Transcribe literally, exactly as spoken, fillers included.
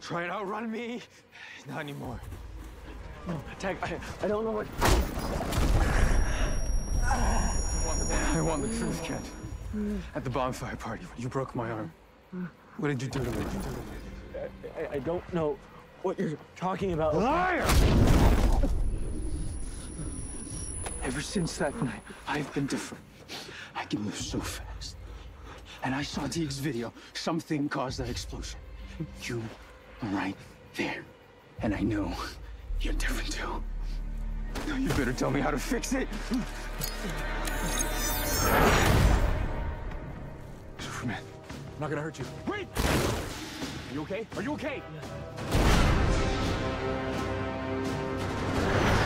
Try and outrun me? Not anymore. No, Tag, I, I don't know what... I want the truth, Kent. At the bonfire party, when you broke my arm. What did you do to me? I, I don't know what you're talking about. Liar! Ever since that night, I've been different. I can move so fast. And I saw Deegs' video. Something caused that explosion. You are right there. And I know you're different too. You better tell me how to fix it. Superman. I'm not gonna hurt you. Wait! Are you okay? Are you okay? Yeah.